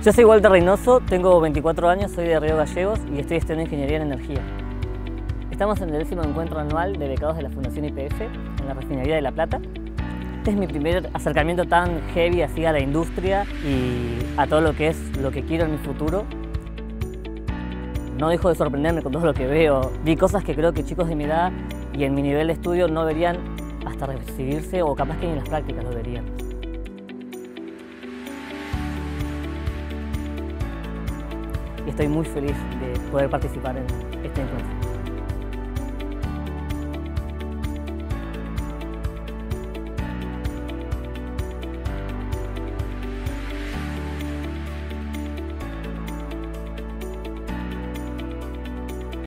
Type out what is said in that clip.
Yo soy Walter Reynoso, tengo 24 años, soy de Río Gallegos y estoy estudiando Ingeniería en Energía. Estamos en el 10º encuentro anual de becados de la Fundación YPF en la refinería de La Plata. Este es mi primer acercamiento tan heavy así a la industria y a todo lo que quiero en mi futuro. No dejo de sorprenderme con todo lo que veo. Vi cosas que creo que chicos de mi edad y en mi nivel de estudio no verían hasta recibirse o capaz que ni en las prácticas lo verían. Y estoy muy feliz de poder participar en este encuentro.